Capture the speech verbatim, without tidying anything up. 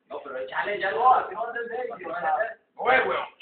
No, pero échale ya. No, así no te dejes. Oye, weón.